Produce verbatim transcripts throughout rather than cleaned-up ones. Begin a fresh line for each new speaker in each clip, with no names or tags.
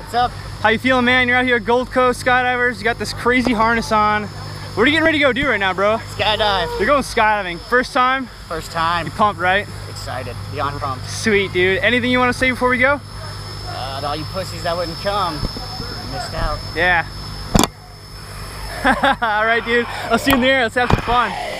What's up?
How you feeling, man? You're out here at Gold Coast Skydivers. You got this crazy harness on. What are you getting ready to go do right now, bro?
Skydive.
You're going skydiving. First time?
First time.
You pumped, right?
Excited. Beyond pumped.
Sweet, dude. Anything you want to say before we go?
Uh, to all you pussies that wouldn't come, you missed out.
Yeah. All right, dude. I'll see you in the air. Let's have some fun.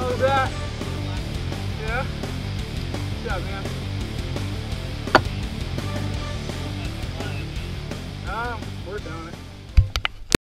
How was that? Yeah? Good job, man. Um, we're doing it.